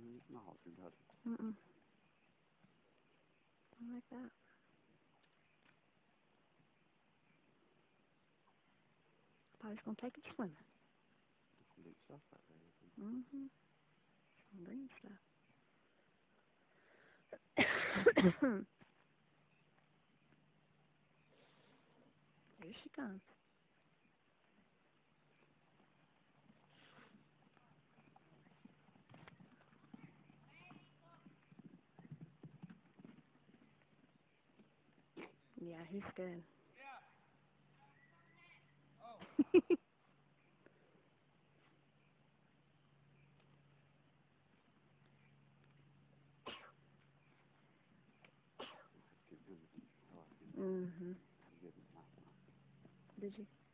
not hot too bad. Mm-mm. I like that. I thought he was going to take it swimming. Some big stuff back there. Mm-hmm. Some green stuff. Here she comes. Yeah, he's good. Keep doing it. I like it. Mm-hmm. You get it. Did you?